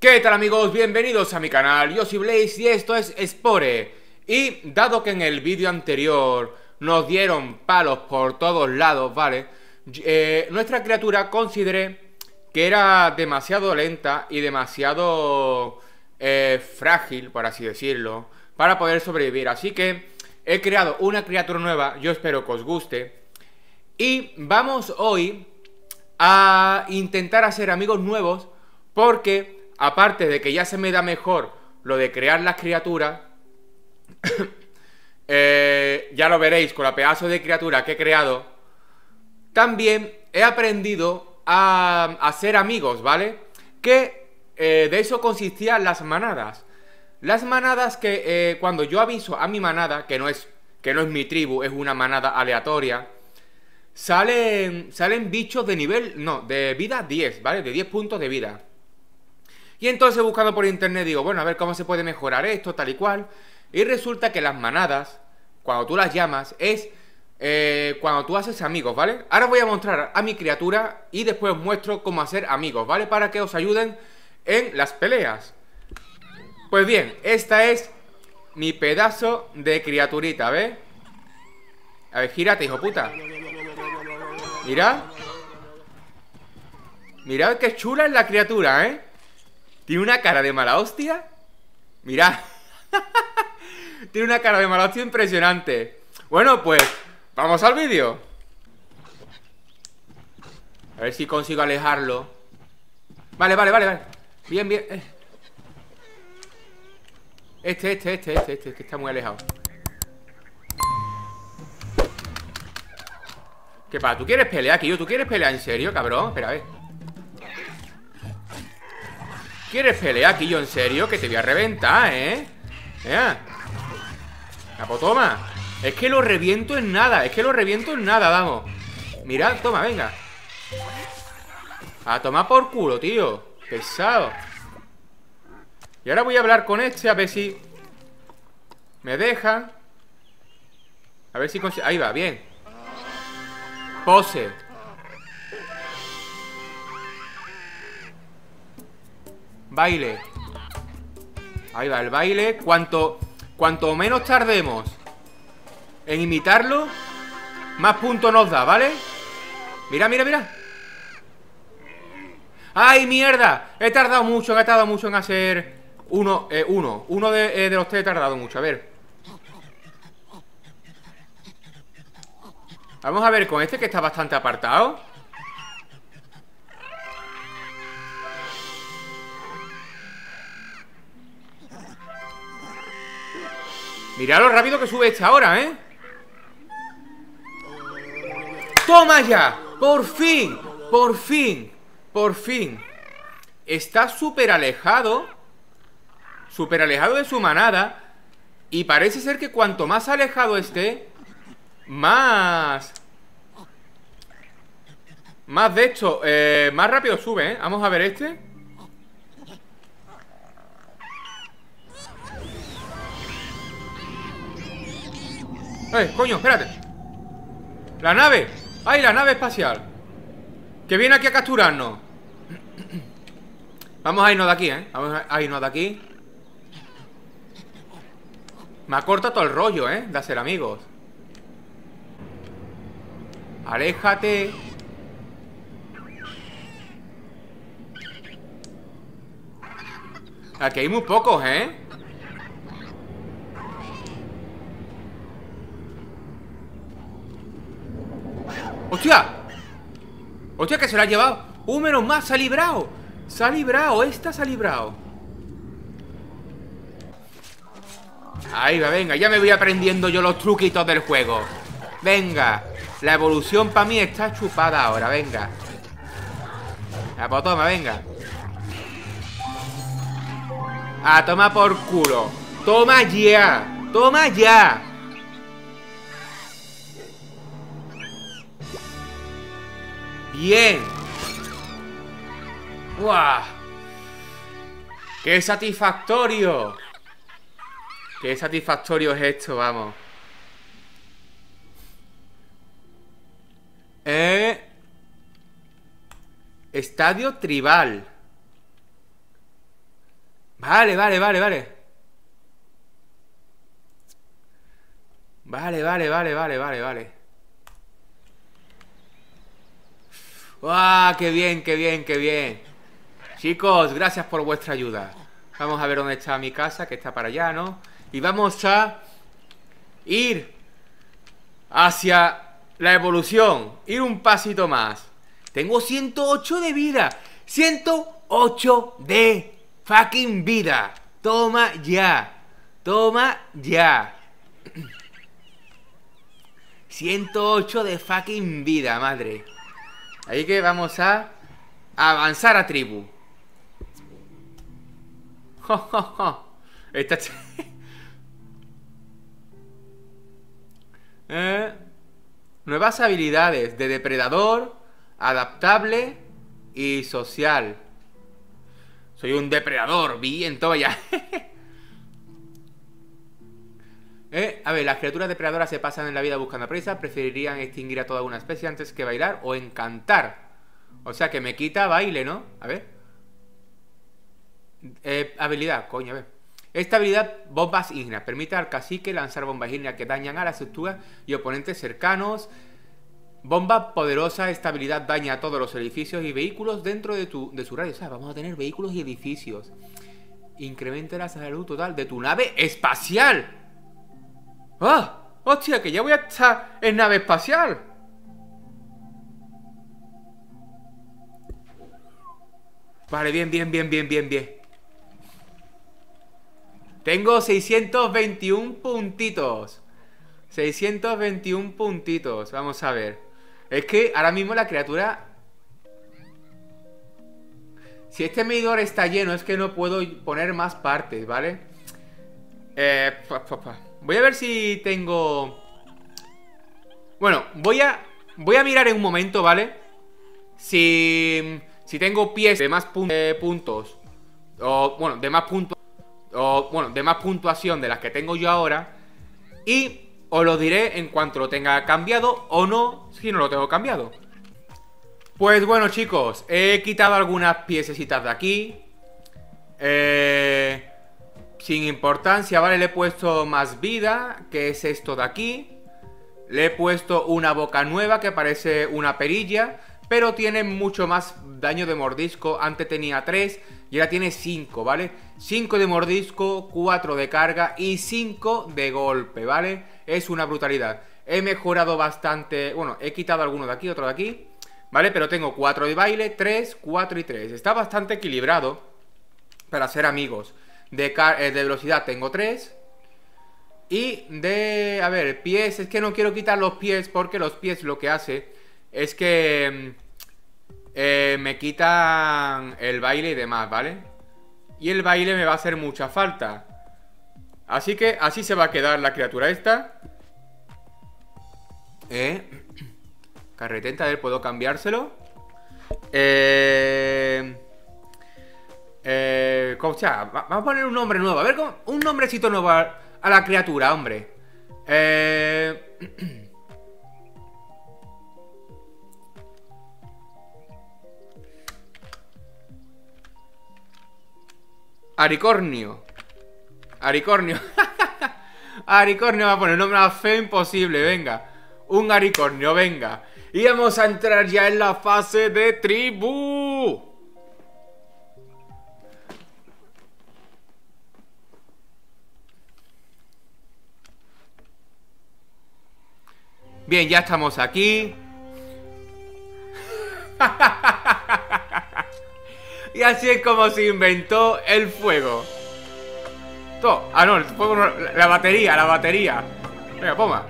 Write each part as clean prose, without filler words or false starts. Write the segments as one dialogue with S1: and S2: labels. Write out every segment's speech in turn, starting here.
S1: ¿Qué tal, amigos? Bienvenidos a mi canal, yo soy Blaze y esto es Spore. Y dado que en el vídeo anterior nos dieron palos por todos lados, ¿vale? Nuestra criatura consideré que era demasiado lenta y demasiado frágil, por así decirlo, para poder sobrevivir. Así que he creado una criatura nueva, yo espero que os guste. Y vamos hoy a intentar hacer amigos nuevos porque, aparte de que ya se me da mejor lo de crear las criaturas, ya lo veréis con la pedazo de criatura que he creado, también he aprendido a hacer amigos, ¿vale? Que de eso consistían las manadas. Las manadas que cuando yo aviso a mi manada, que no es mi tribu, es una manada aleatoria, salen bichos de nivel, no, de vida 10, ¿vale? De 10 puntos de vida. Y entonces buscando por internet digo, bueno, a ver cómo se puede mejorar esto, tal y cual. Y resulta que las manadas, cuando tú las llamas, es cuando tú haces amigos, ¿vale? Ahora voy a mostrar a mi criatura y después os muestro cómo hacer amigos, ¿vale? Para que os ayuden en las peleas. Pues bien, esta es mi pedazo de criaturita, ¿ves? A ver, gírate, hijo puta. Mirad. Mirad qué chula es la criatura, ¿eh? Tiene una cara de mala hostia. Mirad. Tiene una cara de mala hostia impresionante. Bueno, pues vamos al vídeo. A ver si consigo alejarlo. Vale. Bien. Este que está muy alejado. ¿Qué pasa? ¿Tú quieres pelear, Killo? ¿Tú quieres pelear en serio, cabrón? Espera, a ver. ¿Quieres pelear, Killo, en serio? Que te voy a reventar, ¿eh? Mira. Pues toma. Es que lo reviento en nada. Vamos. Mirad, toma, venga. A tomar por culo, tío. Pesado. Y ahora voy a hablar con este a ver si me deja. A ver si consigo. Ahí va, bien. Pose. Baile. Ahí va el baile. Cuanto menos tardemos en imitarlo, más puntos nos da, ¿vale? Mira. ¡Ay, mierda! He tardado mucho en hacer uno de los tres he tardado mucho. A ver. Vamos a ver con este que está bastante apartado. Mirad lo rápido que sube esta ahora, ¿eh? ¡Toma ya! ¡Por fin! Está súper alejado de su manada. Y parece ser que cuanto más alejado esté, más de hecho, más rápido sube, ¿eh? Vamos a ver este. Coño, espérate. La nave. ¡Ay, la nave espacial! Que viene aquí a capturarnos. Vamos a irnos de aquí, ¿eh? Vamos a irnos de aquí. Me ha cortado todo el rollo, ¿eh? De hacer amigos. Aléjate. Aquí hay muy pocos, ¿eh? ¡Hostia! ¡Hostia, que se lo ha llevado! Menos mal! ¡Se ha librado! ¡Se ha librado! ¡Esta se ha librado! Ahí va, venga. Ya me voy aprendiendo yo los truquitos del juego. Venga. La evolución para mí está chupada ahora, venga. Pues toma, venga. A tomar por culo. ¡Toma ya! ¡Toma ya! Bien. ¡Guau! ¡Qué satisfactorio! ¡Qué satisfactorio es esto, vamos! Estadio tribal. Vale, vale, vale, vale. Vale, vale, vale, vale, vale, vale. ¡Guau! ¡Qué bien, qué bien, qué bien! Chicos, gracias por vuestra ayuda. Vamos a ver dónde está mi casa, que está para allá, ¿no? Y vamos a ir hacia la evolución. Ir un pasito más. Tengo 108 de vida. 108 de fucking vida. Toma ya. Toma ya. 108 de fucking vida, madre. Así que vamos a avanzar a tribu. Esta... nuevas habilidades de depredador, adaptable y social. Soy un depredador, bien, toma ya. A ver, las criaturas depredadoras se pasan en la vida buscando presa. Preferirían extinguir a toda una especie antes que bailar o encantar. O sea que me quita baile, ¿no? A ver. Habilidad, coño, a ver. Esta habilidad, bombas ígneas, permite al cacique lanzar bombas ígneas que dañan a las estructuras y oponentes cercanos. Bomba poderosa, esta habilidad daña a todos los edificios y vehículos dentro de su radio. O sea, vamos a tener vehículos y edificios. Incrementa la salud total de tu nave espacial. ¡Ah! ¡Hostia! Que ya voy a estar en nave espacial. Vale, bien, bien, bien, bien, bien, bien. Tengo 621 puntitos. 621 puntitos. Vamos a ver. Es que ahora mismo la criatura... Si este medidor está lleno, es que no puedo poner más partes, ¿vale? Voy a ver si tengo... Bueno, voy a mirar en un momento, ¿vale? Si tengo pies de más puntos. O, bueno, de más puntos. O, bueno, de más puntuación de las que tengo yo ahora. Y os lo diré en cuanto lo tenga cambiado o no, si no lo tengo cambiado. Pues bueno, chicos, he quitado algunas piececitas de aquí. Sin importancia, ¿vale? Le he puesto más vida, que es esto de aquí. Le he puesto una boca nueva que parece una perilla, pero tiene mucho más daño de mordisco. Antes tenía 3 y ahora tiene 5, ¿vale? 5 de mordisco, 4 de carga y 5 de golpe, ¿vale? Es una brutalidad. He mejorado bastante. Bueno, he quitado alguno de aquí, otro de aquí, ¿vale? Pero tengo 4 de baile, 3, 4 y 3. Está bastante equilibrado para ser amigos. De velocidad tengo 3. Y de... A ver, pies. Es que no quiero quitar los pies porque los pies lo que hace es que me quitan el baile y demás, ¿vale? Y el baile me va a hacer mucha falta. Así que así se va a quedar la criatura esta. Carretenta, a ver, ¿puedo cambiárselo? ¿Cómo se llama? Vamos a poner un nombre nuevo. A ver, un nombrecito nuevo a la criatura, hombre. Aricornio. Aricornio. Aricornio va a poner un nombre más feo imposible, venga. Un aricornio, venga. Y vamos a entrar ya en la fase de tribu. Bien, ya estamos aquí. Y así es como se inventó el fuego. Ah, no, el fuego no, la batería, la batería. Venga, toma.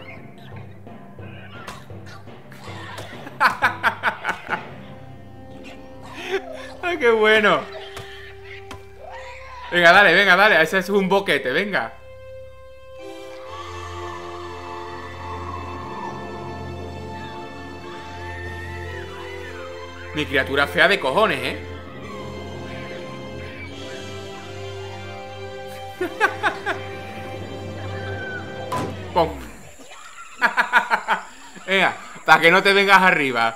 S1: Ay, qué bueno. Venga, dale, ese es un boquete, venga. Mi criatura fea de cojones, ¿eh? ¡Pum! Venga, para que no te vengas arriba.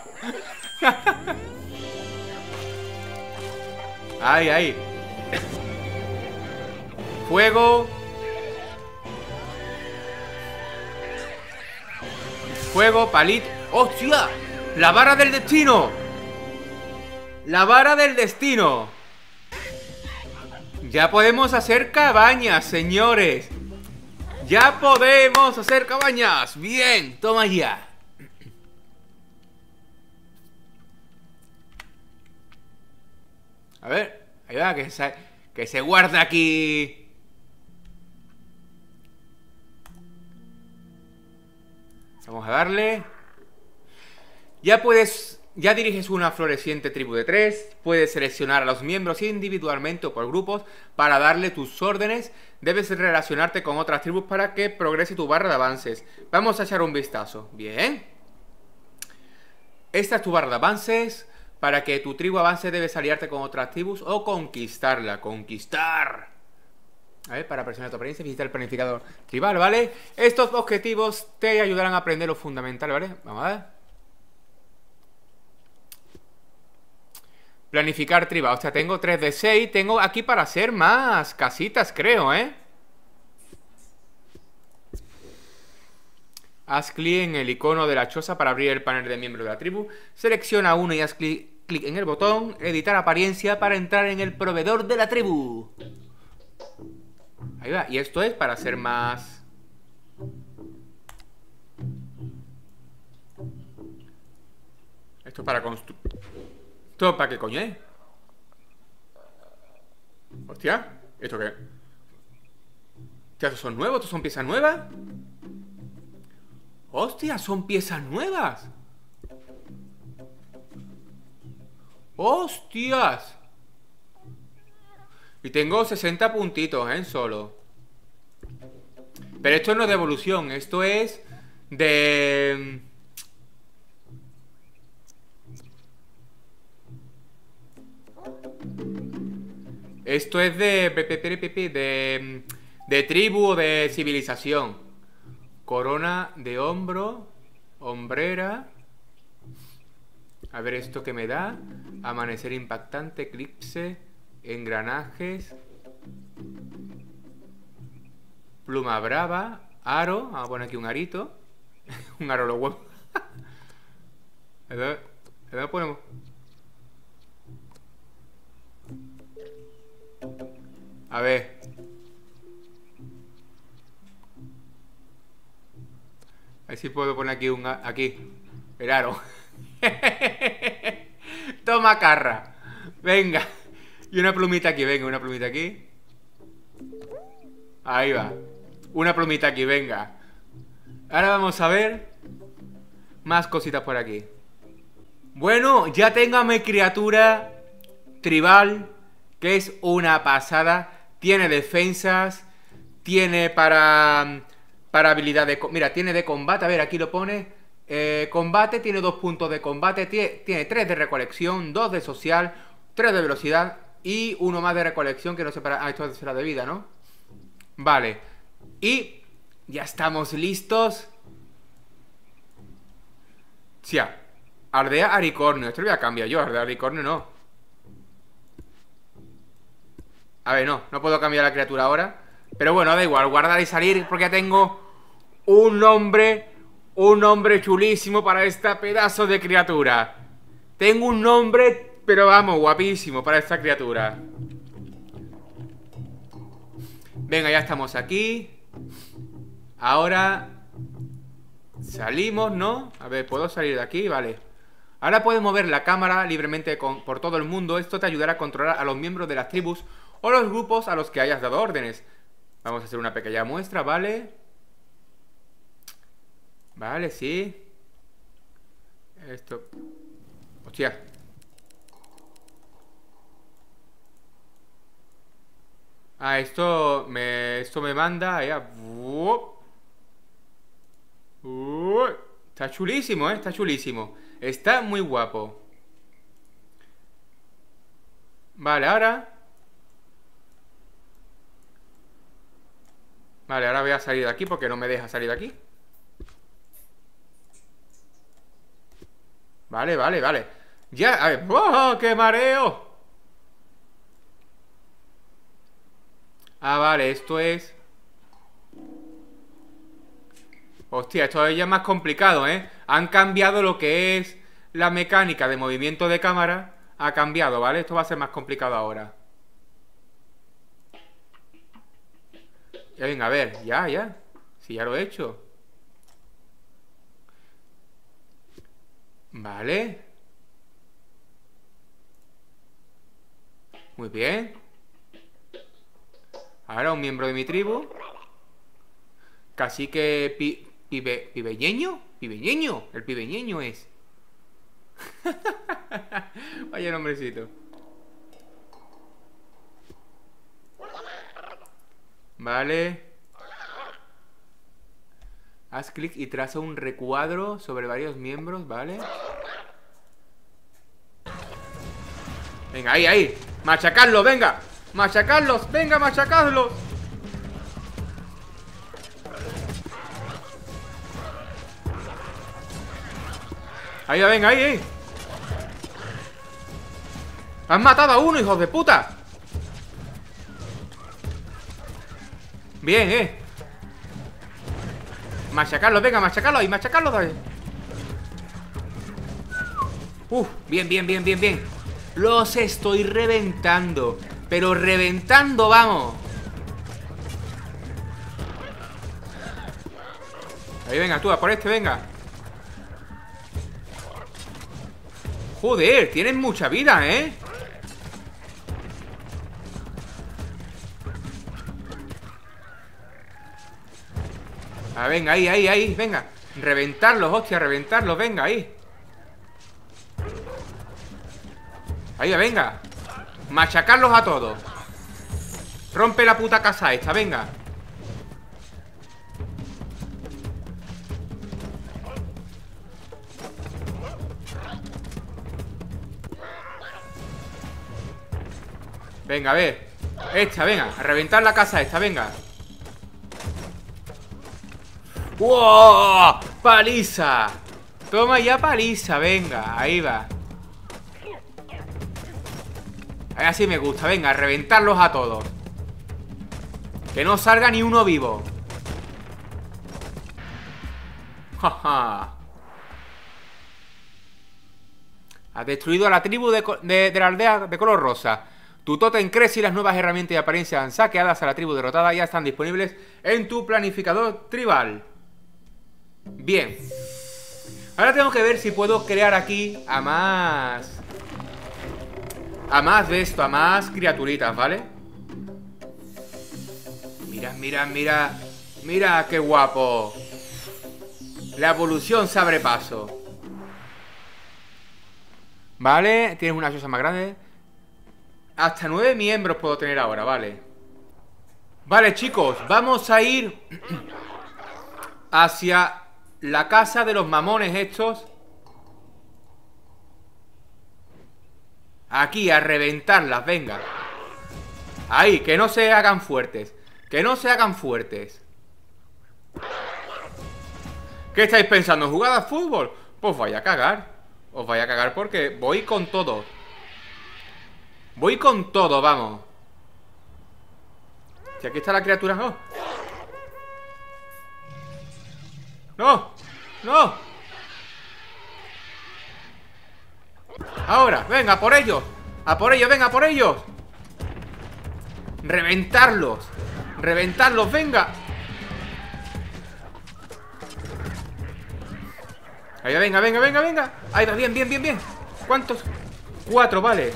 S1: Ay, ay. Fuego. Fuego, palito. ¡Hostia! ¡La vara del destino! ¡La vara del destino! Ya podemos hacer cabañas, señores. Ya podemos hacer cabañas. Bien, toma ya. A ver, ahí va, que se guarda aquí. Vamos a darle. Ya diriges una floreciente tribu de 3. Puedes seleccionar a los miembros individualmente o por grupos para darle tus órdenes. Debes relacionarte con otras tribus para que progrese tu barra de avances. Vamos a echar un vistazo. Bien. Esta es tu barra de avances. Para que tu tribu avance debes aliarte con otras tribus o conquistarla. ¡Conquistar! A ver, para presionar tu apariencia, visita el planificador tribal, ¿vale? Estos objetivos te ayudarán a aprender lo fundamental, ¿vale? Vamos a ver. Planificar tribal. O sea, tengo 3 de 6. Tengo aquí para hacer más casitas, creo, ¿eh? Haz clic en el icono de la choza para abrir el panel de miembros de la tribu. Selecciona uno y haz clic en el botón editar apariencia para entrar en el proveedor de la tribu. Ahí va. Y esto es para hacer más... Esto es para construir... ¿Esto para qué coño es? Hostia, ¿esto qué? Hostia, ¿estos son nuevos? ¿Estos son piezas nuevas? ¡Hostia! ¡Son piezas nuevas! ¡Hostias! Y tengo 60 puntitos, ¿eh? Solo. Pero esto no es de evolución. Esto es de... Esto es de tribu o de civilización. Corona de hombro. Hombrera. A ver esto que me da. Amanecer impactante, eclipse, engranajes, pluma brava, aro. Vamos a poner aquí un arito. Un aro los huevos. ¿Dónde ponemos? A ver. A ver si puedo poner aquí aquí. El aro. Toma carra. Venga. Y una plumita aquí, venga, una plumita aquí. Ahí va. Una plumita aquí, venga. Ahora vamos a ver más cositas por aquí. Bueno, ya tengo a mi criatura tribal, que es una pasada. Tiene defensas. Tiene para habilidad de... Mira, tiene de combate. A ver, aquí lo pone. Combate, tiene 2 puntos de combate. Tiene 3 de recolección, 2 de social, 3 de velocidad y 1 más de recolección, que no sé para... Ah, esto será de vida, ¿no? Vale. Y ya estamos listos. Sí, aldea Aricornio. Esto lo voy a cambiar yo, aldea Aricornio no. A ver, no puedo cambiar la criatura ahora. Pero bueno, da igual, guardar y salir, porque ya tengo un nombre chulísimo para esta pedazo de criatura. Tengo un nombre, pero vamos, guapísimo para esta criatura. Venga, ya estamos aquí. Ahora salimos, ¿no? A ver, ¿puedo salir de aquí? Vale. Ahora puedes mover la cámara libremente por todo el mundo. Esto te ayudará a controlar a los miembros de las tribus o los grupos a los que hayas dado órdenes. Vamos a hacer una pequeña muestra, ¿vale? Vale, sí. Esto... Hostia. Ah, esto me manda ya. Está chulísimo, está chulísimo. Está muy guapo. Vale, ahora. Vale, ahora voy a salir de aquí porque no me deja salir de aquí. Vale, vale, vale. Ya, a ver. ¡Oh, qué mareo! Ah, vale, esto es... Hostia, esto ya es más complicado, ¿eh? Han cambiado lo que es la mecánica de movimiento de cámara. Ha cambiado, ¿vale? Esto va a ser más complicado ahora. Ya, venga, a ver, ya. Si ya lo he hecho. Vale. Muy bien. Ahora un miembro de mi tribu. Cacique pibeñeño. Pibeñeño. El pibeñeño es. Vaya nombrecito. Vale. Haz clic y traza un recuadro sobre varios miembros, ¿vale? Venga, ahí. Machacarlos, venga. Machacarlos, venga, machacarlos. Ahí, venga, ahí. Han matado a uno, hijos de puta. Bien, machacarlos, venga, machacarlos y machacarlos también. Bien. Los estoy reventando. Pero reventando, vamos. Ahí, venga, tú, a por este, venga. Joder, tienen mucha vida, ¿eh? Ah, venga, ahí, venga. Reventarlos, hostia, reventarlos, venga, ahí. Ahí, venga. Machacarlos a todos. Rompe la puta casa esta, venga. Venga, a ver. Esta, venga, a reventar la casa esta, venga. ¡Wow! ¡Paliza! Toma ya paliza, venga, ahí va. Así me gusta, venga, a reventarlos a todos. Que no salga ni uno vivo. Jaja. Has destruido a la tribu de la aldea de color rosa. Tu tótem crece y las nuevas herramientas de apariencia saqueadas a la tribu derrotada ya están disponibles en tu planificador tribal. Bien. Ahora tengo que ver si puedo crear aquí a más de esto, a más criaturitas, ¿vale? Mira qué guapo. La evolución se abre paso. Vale, tienes una choza más grande. Hasta 9 miembros puedo tener ahora, vale. Vale, chicos, vamos a ir hacia la casa de los mamones estos. Aquí, a reventarlas, venga. Ahí, que no se hagan fuertes. Que no se hagan fuertes. ¿Qué estáis pensando? ¿Jugad a fútbol? Pues vaya a cagar. Os vaya a cagar porque voy con todo. Voy con todo, vamos. Si aquí está la criatura. ¡Oh! ¡No! ¡No! Ahora, venga, por ellos. A por ellos, venga, por ellos. Reventarlos. Reventarlos, venga. Ahí va, venga. Ahí va, bien. ¿Cuántos? 4, vale.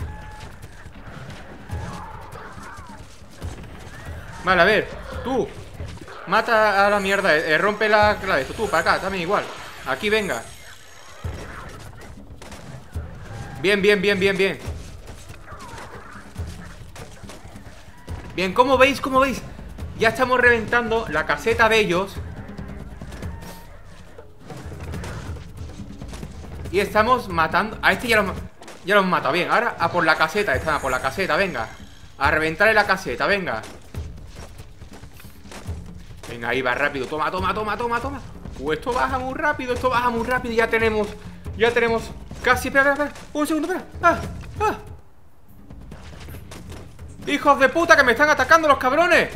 S1: Vale, a ver, tú. Mata a la mierda, rompe la clave. Tú, para acá, también igual. Aquí, venga. Bien. Bien, ¿cómo veis? Ya estamos reventando la caseta de ellos. Y estamos matando. A este ya lo hemos matado. Bien, ahora a por la caseta. Están a por la caseta, venga. A reventarle la caseta, venga. Venga, ahí va rápido. Toma. Esto baja muy rápido. Ya tenemos casi. Espera. Un segundo, espera. ¡Hijos de puta, que me están atacando los cabrones!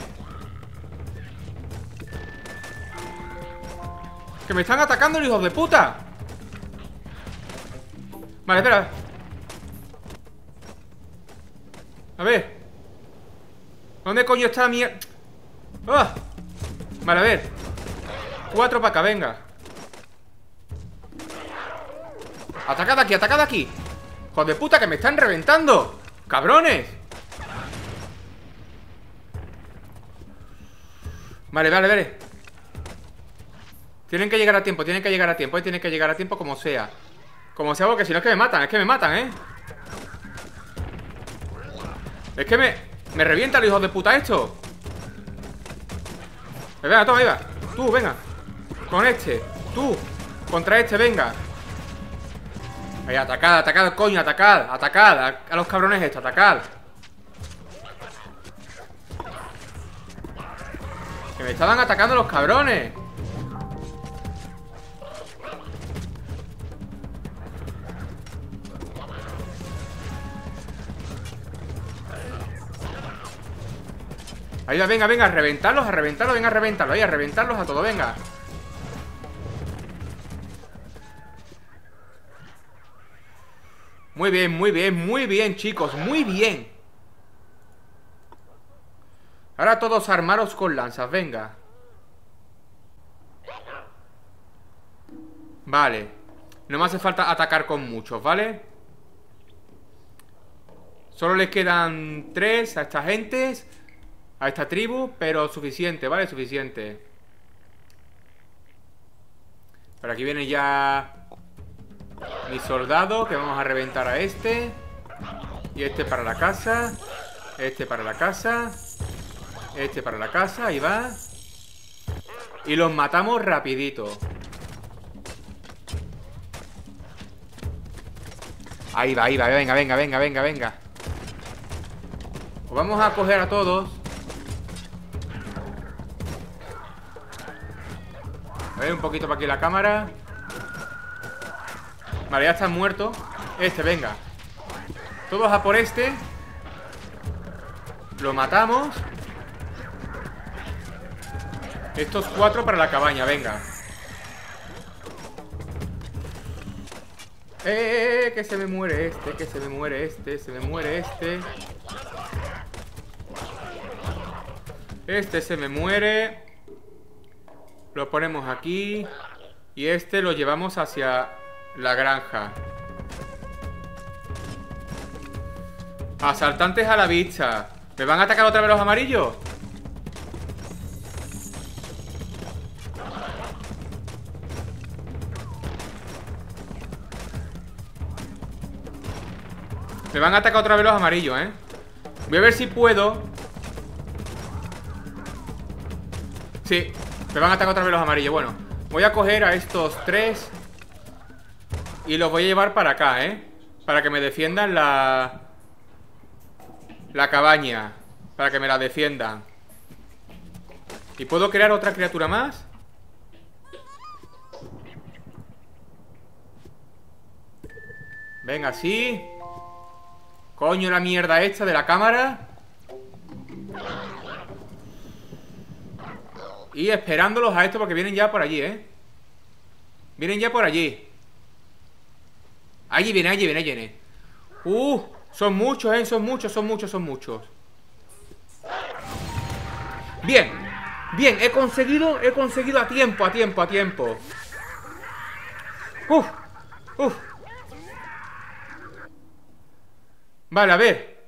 S1: ¡Que me están atacando los hijos de puta! Vale, espera. A ver. ¿Dónde coño está la mierda? ¡Ah! Vale, a ver. 4 para acá, venga. Atacad aquí, atacad aquí. ¡Hijos de puta, que me están reventando! ¡Cabrones! Vale, vale, vale. Tienen que llegar a tiempo, tienen que llegar a tiempo, tienen que llegar a tiempo como sea. Como sea, porque si no es que me matan, es que me matan, ¿eh? Es que me revientan los hijos de puta esto. Venga, toma, ahí va. Tú, venga. Con este, tú. Contra este, venga. Ahí, atacad, atacad, coño, atacad. Atacad a los cabrones estos, atacad. Que me estaban atacando los cabrones. Ahí va, venga, venga, a reventarlos, venga, a reventarlos, ahí, a reventarlos a todo, venga. Muy bien, muy bien, muy bien, chicos, muy bien. Ahora todos armaros con lanzas, venga. Vale. No me hace falta atacar con muchos, ¿vale? Solo les quedan 3 a esta gente, a esta tribu, pero suficiente, ¿vale? Suficiente. Por aquí viene ya mi soldado, que vamos a reventar a este. Y este para la casa. Este para la casa. Este para la casa, ahí va. Y los matamos rapidito. Ahí va, venga, venga, venga, venga, venga. Pues vamos a coger a todos. A ver, un poquito para aquí la cámara. Vale, ya están muertos. Este, venga. Todos a por este. Lo matamos. Estos 4 para la cabaña, venga. Que se me muere este, que se me muere este, se me muere este. Este se me muere. Lo ponemos aquí. Y este lo llevamos hacia la granja. Asaltantes a la vista. ¿Me van a atacar otra vez los amarillos? Me van a atacar otra vez los amarillos, ¿eh? Voy a ver si puedo. Sí, me van a atacar otra vez los amarillos. Bueno, voy a coger a estos 3 y los voy a llevar para acá, ¿eh? Para que me defiendan la cabaña. Para que me la defiendan. ¿Y puedo crear otra criatura más? Venga, sí. Coño, la mierda esta de la cámara. Y esperándolos a esto porque vienen ya por allí, ¿eh? Vienen ya por allí. Allí viene, allí viene, allí viene. Son muchos, ¿eh? Son muchos, son muchos, son muchos. Bien. Bien, he conseguido a tiempo, a tiempo, a tiempo. Vale, a ver.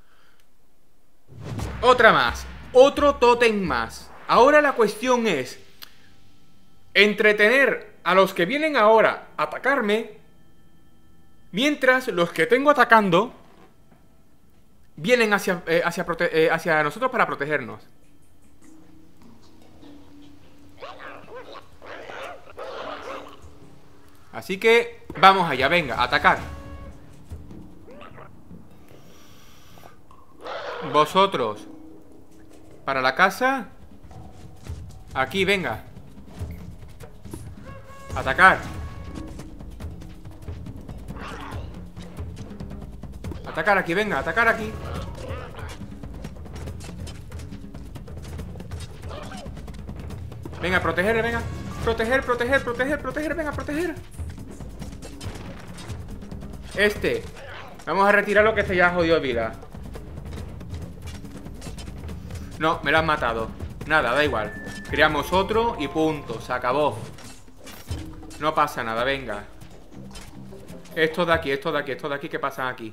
S1: Otra más. Otro tótem más. Ahora la cuestión es entretener a los que vienen ahora a atacarme, mientras los que tengo atacando vienen hacia nosotros para protegernos. Así que vamos allá, venga, a atacar. Vosotros para la casa. Aquí, venga. Atacar. Atacar aquí, venga, atacar aquí. Venga, proteger, venga. Proteger, proteger, proteger, proteger. Venga, proteger. Vamos a retirarlo, que este ya ha jodido vida. No, me lo han matado. Nada, da igual. Creamos otro y punto, se acabó. No pasa nada, venga. Estos de aquí, estos de aquí, estos de aquí, ¿qué pasan aquí?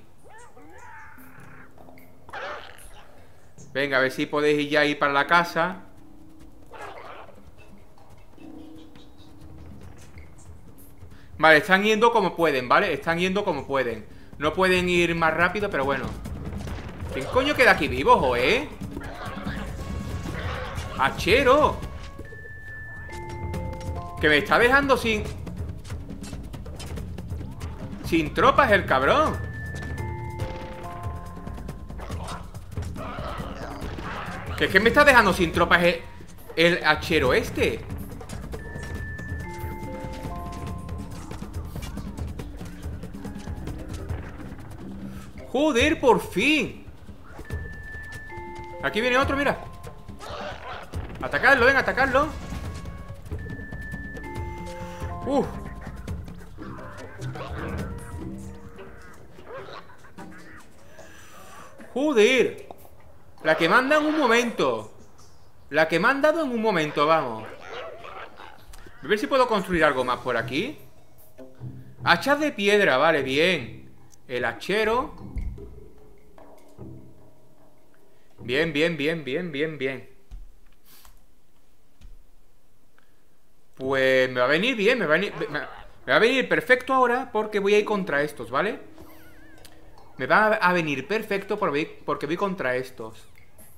S1: Venga, a ver si podéis ir ya para la casa. Vale, están yendo como pueden, ¿vale? Están yendo como pueden. No pueden ir más rápido, pero bueno. ¿Quién coño queda aquí vivo, joe? ¡Hachero! Que me está dejando sin tropas el cabrón. Que es que me está dejando sin tropas el hachero este. Joder, por fin. Aquí viene otro, mira. Atacarlo, venga, atacarlo. Joder. La que manda en un momento. La que me han dado en un momento, vamos. A ver si puedo construir algo más por aquí. Hachas de piedra, vale, bien. El hachero. Bien, bien, bien, bien, bien, bien. Pues me va a venir bien, me va a venir perfecto ahora, porque voy a ir contra estos, ¿vale? Me va a venir perfecto porque voy contra estos.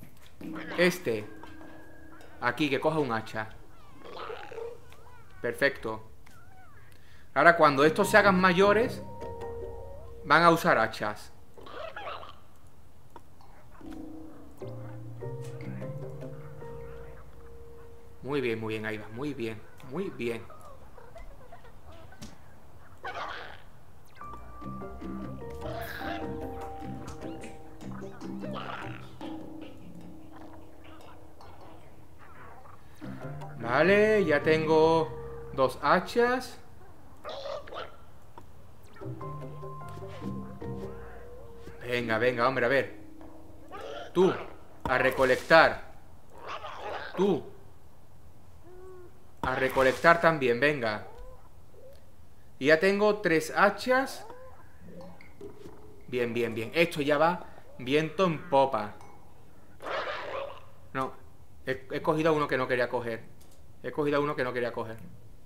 S1: Aquí, que coja un hacha. Perfecto. Ahora cuando estos se hagan mayores, van a usar hachas. Muy bien, ahí va, muy bien, muy bien. Vale, ya tengo 2 hachas. Venga, venga, hombre, a ver. Tú, a recolectar. Tú, a recolectar también, venga. Y ya tengo 3 hachas. Bien, bien, bien. Esto ya va viento en popa. No, he cogido uno que no quería coger. He cogido uno que no quería coger.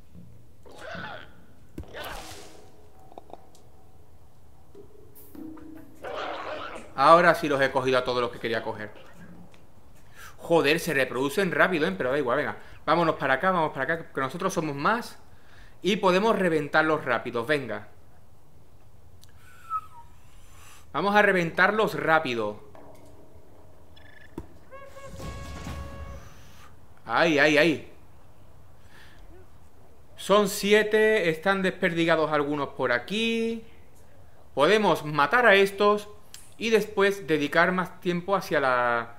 S1: Ahora sí los he cogido a todos los que quería coger. Joder, se reproducen rápido, ¿eh? Pero da igual, venga. Vámonos para acá, que nosotros somos más. Y podemos reventarlos rápidos, venga. Vamos a reventarlos rápido. Ay, ay, ay. Son 7, están desperdigados algunos por aquí. Podemos matar a estos y después dedicar más tiempo hacia la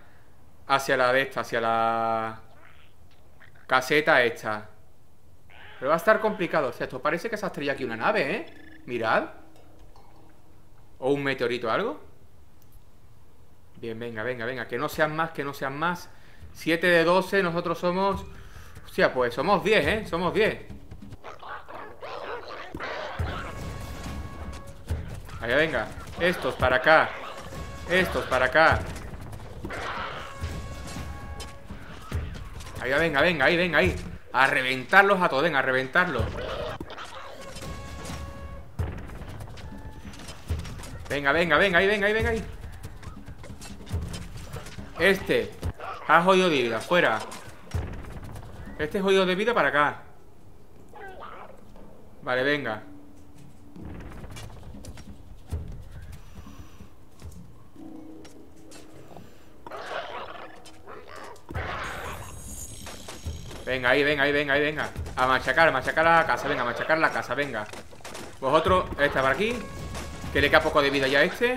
S1: caseta esta. Pero va a estar complicado. O sea, esto parece que se ha estrellado aquí una nave, ¿eh? Mirad. O un meteorito o algo. Bien, venga, venga, venga. Que no sean más, que no sean más. 7 de 12, nosotros somos... Hostia, pues somos 10, ¿eh? Somos 10. Allá, venga. Estos para acá. Estos para acá. Allá, venga, venga, ahí, venga, ahí. A reventarlos a todos, venga, a reventarlos. Venga, venga, venga, ahí, venga, ahí, venga, ahí. Ha jodido de vida, fuera. Este es jodido de vida para acá. Vale, venga. Venga, ahí, venga, ahí, venga, ahí, venga. A machacar la casa, venga, a machacar la casa, venga. Vosotros, por aquí. Que le queda poco de vida ya a este.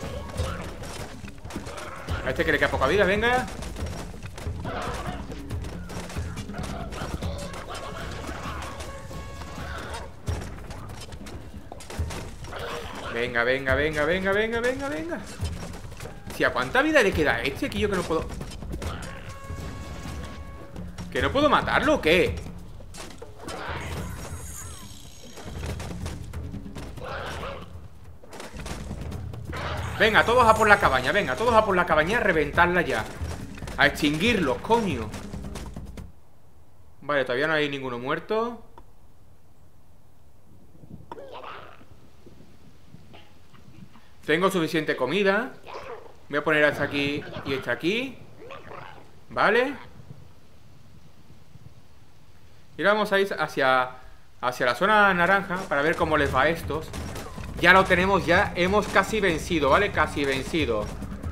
S1: A este que le queda poca vida, venga. Venga, venga, venga, venga, venga, venga, venga. Si ¿a cuánta vida le queda a este? Que yo que no puedo... ¿Que no puedo matarlo o qué? Venga, todos a por la cabaña. Venga, todos a por la cabaña, a reventarla ya. A extinguirlos, coño. Vale, todavía no hay ninguno muerto. Tengo suficiente comida. Voy a poner esta aquí y esta aquí. Vale. Y ahora vamos a ir hacia la zona naranja para ver cómo les va a estos. Ya lo tenemos, ya hemos casi vencido, ¿vale? Casi vencido.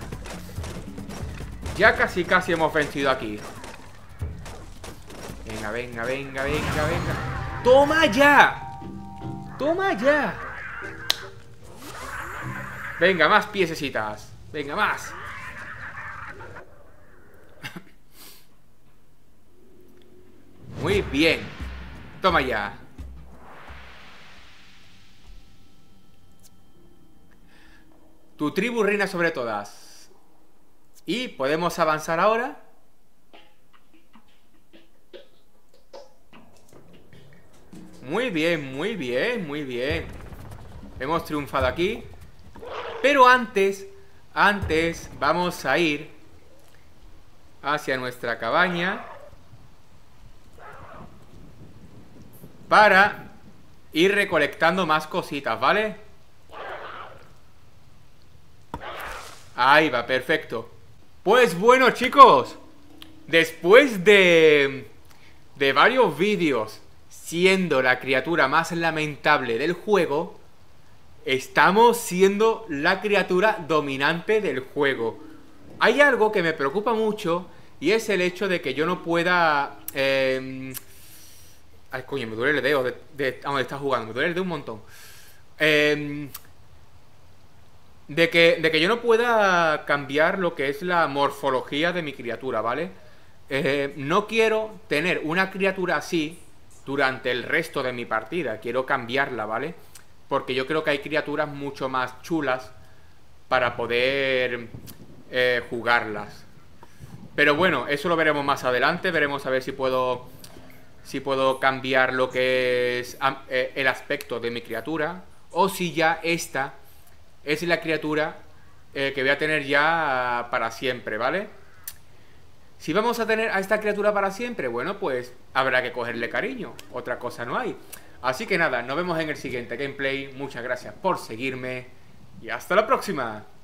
S1: Ya casi hemos vencido aquí. Venga, venga, venga, venga, venga. ¡Toma ya! ¡Toma ya! Venga, más piececitas. Venga, más. Muy bien. Toma ya. Tu tribu reina sobre todas. Y podemos avanzar ahora. Muy bien, muy bien, muy bien. Hemos triunfado aquí. Pero antes vamos a ir hacia nuestra cabaña para ir recolectando más cositas, ¿vale? Ahí va, perfecto. Pues bueno, chicos, después de varios vídeos siendo la criatura más lamentable del juego, estamos siendo la criatura dominante del juego. Hay algo que me preocupa mucho y es el hecho de que yo no pueda... Ay, coño, me duele el dedo de donde está jugando. Me duele el dedo un montón. De que yo no pueda cambiar lo que es la morfología de mi criatura, ¿vale? No quiero tener una criatura así durante el resto de mi partida. Quiero cambiarla, ¿vale? Porque yo creo que hay criaturas mucho más chulas para poder jugarlas. Pero bueno, eso lo veremos más adelante. Veremos a ver si puedo cambiar lo que es el aspecto de mi criatura. O si ya esta es la criatura que voy a tener ya para siempre, ¿vale? Si vamos a tener a esta criatura para siempre, bueno, pues habrá que cogerle cariño. Otra cosa no hay. Así que nada, nos vemos en el siguiente gameplay. Muchas gracias por seguirme y hasta la próxima.